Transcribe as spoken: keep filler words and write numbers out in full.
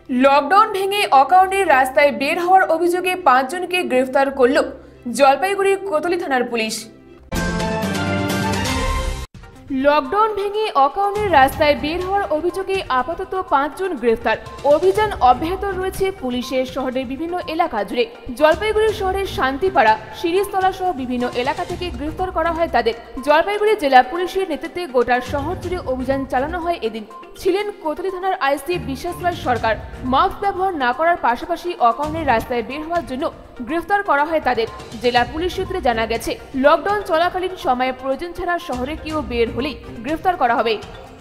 Lockdown ভেঙে অকারণে রাস্তায় বের হওয়ার অভিযোগে পাঁচজনকে গ্রেফতার করল জলপাইগুড়ি কোতোয়ালি থানার পুলিশ। লকডাউন ভেঙে অকারণে রাস্তায় বের হওয়ার অভিযোগে আপাতত পাঁচজন গ্রেফতার। অভিযান অব্যাহত রয়েছে পুলিশের শহরের বিভিন্ন এলাকা জুড়ে। জলপাইগুড়ি শহরের শান্তিপাড়া, শিরিষতলা সহ বিভিন্ন এলাকা থেকে গ্রেফতার করা হয় তাদের। জলপাইগুড়ি জেলা পুলিশের নেতৃত্বে গোটা শহর জুড়ে অভিযান চালানো হয় এদিন। ছিলেন কোতোয়ালি থানার আইসি বিশ্বাসরায় সরকার। মাস্ক ব্যবহার না করার পাশাপাশি অকারণে রাস্তায় বের হওয়ার জন্য গ্রেফতার করা হয় তাদের। জেলা পুলিশ সূত্রে জানা গেছে, লকডাউন চলাকালীন সময়ে প্রয়োজন ছাড়া শহরে কেউ বের হলেই গ্রেফতার করা হবে।